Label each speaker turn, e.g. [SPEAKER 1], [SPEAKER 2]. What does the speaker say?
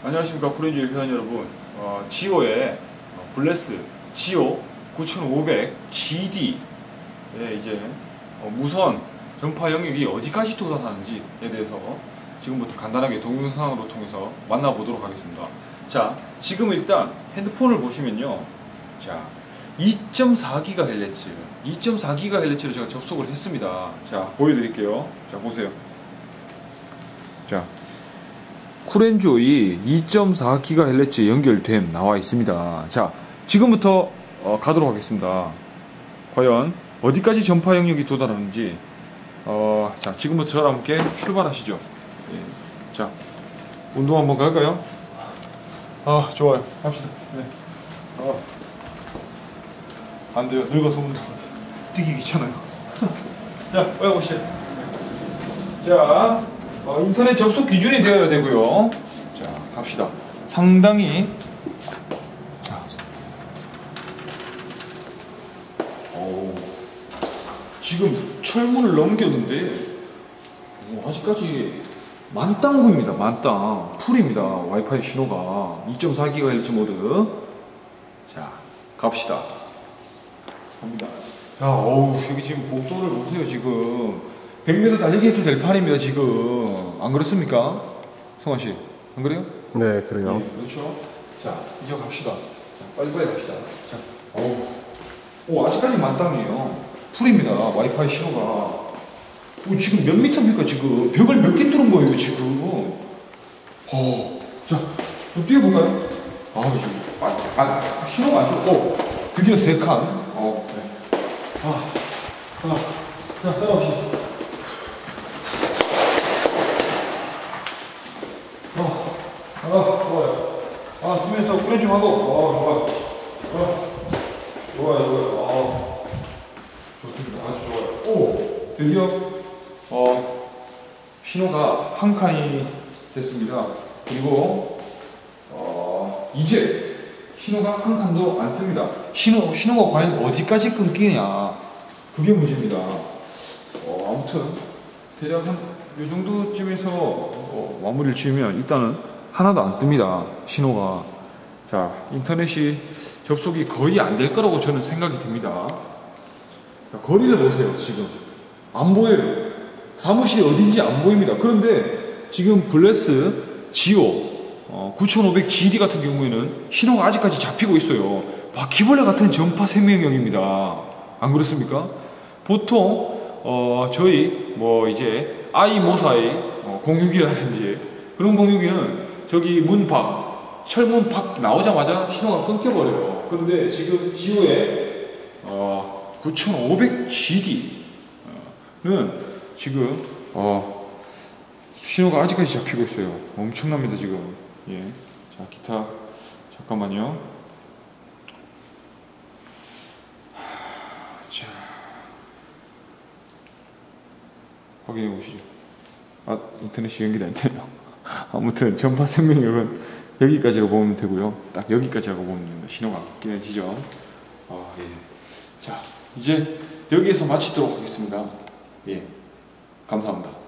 [SPEAKER 1] 안녕하십니까 구렌주의 회원 여러분. 지오의 블레스 지오 9500 GD 이제 무선 전파 영역이 어디까지 도달하는지에 대해서 지금부터 간단하게 동영상으로 통해서 만나보도록 하겠습니다. 자, 지금 일단 핸드폰을 보시면요, 자 2.4GHz 2.4GHz로 제가 접속을 했습니다. 자, 보여드릴게요. 자, 보세요. 자, 쿠렌조이 2.4GHz 연결됨 나와 있습니다. 자, 지금부터 가도록 하겠습니다. 과연 어디까지 전파 영역이 도달하는지. 자, 지금부터 저랑 함께 출발하시죠. 예. 자, 운동 한번 갈까요? 좋아요. 합시다. 네. 안 돼요. 늙어서 운동 뛰기 귀찮아요. 자, 빨리 보시죠. 자, 인터넷 접속 기준이 되어야 되고요. 자, 갑시다. 상당히 자, 지금 철문을 넘겼는데 아직까지 만땅구입니다. 만땅 풀입니다. 와이파이 신호가 2.4GHz 모드. 자, 갑시다. 갑니다. 자, 여기 지금 복도를 보세요. 지금 100m 달리기 해도 될 판입니다. 지금 안 그렇습니까, 성환 씨? 안 그래요?
[SPEAKER 2] 네, 그래요.
[SPEAKER 1] 네, 그렇죠. 자, 이제 갑시다. 자, 빨리빨리 갑시다. 자, 아직까지 만땅이에요. 풀입니다. 와이파이 신호가. 지금 몇 미터입니까? 지금 벽을 몇 개 뚫은 거예요 지금. 자, 좀 뛰어볼까요? 지금 신호가 안 좋고 드디어 3칸. 네. 자, 따라오시죠. 좋아요. 뛰면서 훈련 좀 하고. 좋아요. 좋습니다. 아주 좋아요. 드디어 신호가 한 칸이 됐습니다. 그리고 이제 신호가 한 칸도 안 뜹니다. 신호가 과연 어디까지 끊기냐, 그게 문제입니다. 아무튼 대략 한 이 정도쯤에서 마무리를 지으면 일단은 하나도 안 뜹니다. 신호가. 자, 인터넷이 접속이 거의 안 될 거라고 저는 생각이 듭니다. 자, 거리를 보세요. 지금 안 보여요. 사무실이 어딘지 안 보입니다. 그런데 지금 블레스 지오 9500 GD 같은 경우에는 신호가 아직까지 잡히고 있어요. 바퀴벌레 같은 전파 생명력입니다. 안 그렇습니까? 보통 저희 이제 아이모사의 공유기라든지 그런 공유기는 저기 문 밖, 철문 밖 나오자마자 신호가 끊겨버려요. 그런데 지금 지오의 9500 GD는 지금 신호가 아직까지 잡히고 있어요. 엄청납니다 지금. 예. 자, 기타 잠깐만요. 자, 확인해 보시죠. 인터넷이 연결이 안 되네요. 아무튼 전파 생명력은 여기까지라고 보면 되고요. 딱 여기까지라고 보면 됩니다. 신호가 끊겨지죠. 예. 자, 이제 여기에서 마치도록 하겠습니다. 예. 감사합니다.